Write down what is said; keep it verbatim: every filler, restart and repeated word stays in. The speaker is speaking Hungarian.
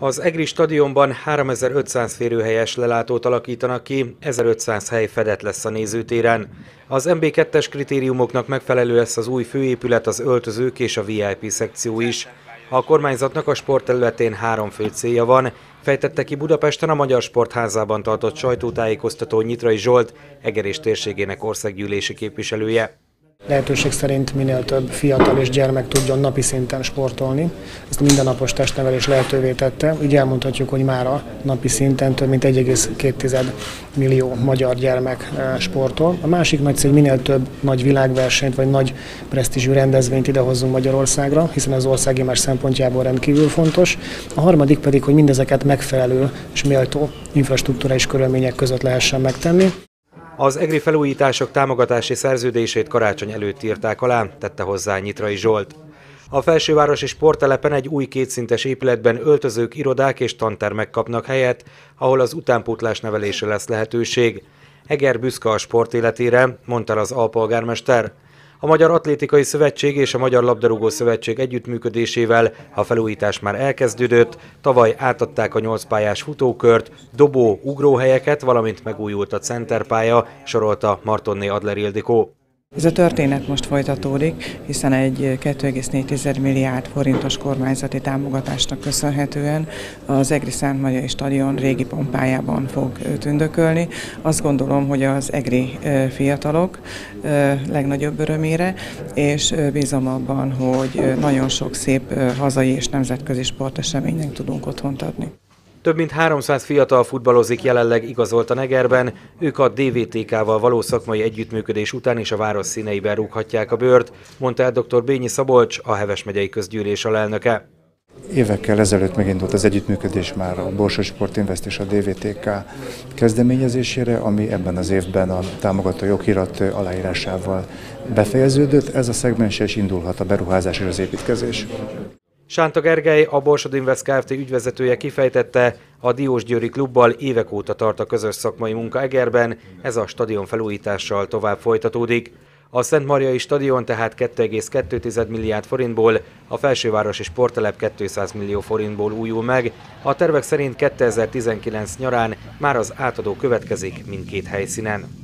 Az EGRI stadionban háromezer-ötszáz férőhelyes lelátót alakítanak ki, ezerötszáz hely fedett lesz a nézőtéren. Az em bé kettes kritériumoknak megfelelő lesz az új főépület, az öltözők és a vé i pé szekció is. A kormányzatnak a sport területén három fő célja van, fejtette ki Budapesten a Magyar Sportházában tartott sajtótájékoztató Nyitrai Zsolt, Eger és térségének országgyűlési képviselője. Lehetőség szerint minél több fiatal és gyermek tudjon napi szinten sportolni. Ezt a mindennapos testnevelés lehetővé tette. Így elmondhatjuk, hogy már a napi szinten több mint egy egész két millió magyar gyermek sportol. A másik nagy cél, minél több nagy világversenyt vagy nagy presztízsű rendezvényt idehozzunk Magyarországra, hiszen az országimázs szempontjából rendkívül fontos. A harmadik pedig, hogy mindezeket megfelelő és méltó infrastruktúrális körülmények között lehessen megtenni. Az EGRI felújítások támogatási szerződését karácsony előtt írták alá, tette hozzá Nyitrai Zsolt. A felsővárosi sporttelepen egy új kétszintes épületben öltözők, irodák és tantermek kapnak helyet, ahol az utánpótlás nevelésre lesz lehetőség. Eger büszke a sport életére, mondta az alpolgármester. A Magyar Atlétikai Szövetség és a Magyar Labdarúgó Szövetség együttműködésével a felújítás már elkezdődött, tavaly átadták a nyolcpályás futókört, dobó, ugróhelyeket, valamint megújult a centerpálya, sorolta Martonné Adler Ildikó. Ez a történet most folytatódik, hiszen egy két egész négy milliárd forintos kormányzati támogatásnak köszönhetően az EGRI Szentmárjai Stadion régi pompájában fog tündökölni. Azt gondolom, hogy az EGRI fiatalok legnagyobb örömére, és bízom abban, hogy nagyon sok szép hazai és nemzetközi sporteseménynek tudunk otthont adni. Több mint háromszáz fiatal futballozik jelenleg igazoltan Egerben, ők a dé vé té ká-val való szakmai együttműködés után is a város színeiben rúghatják a bőrt, mondta el dr. Bényi Szabolcs, a Heves megyei közgyűlés alelnöke. Évekkel ezelőtt megindult az együttműködés már a Borsod Sport Invest és a dé vé té ká kezdeményezésére, ami ebben az évben a támogató jogirat aláírásával befejeződött. Ez a szegmens is indulhat a beruházás és az építkezés. Sánta Gergely, a Borsod Invest Kft. Ügyvezetője kifejtette, a Diósgyőri klubbal évek óta tart a közös szakmai munka Egerben, ez a stadion felújítással tovább folytatódik. A Szentmárjai Stadion tehát két egész két milliárd forintból, a felsővárosi sporttelep kétszáz millió forintból újul meg, a tervek szerint kétezer-tizenkilenc nyarán már az átadó következik mindkét helyszínen.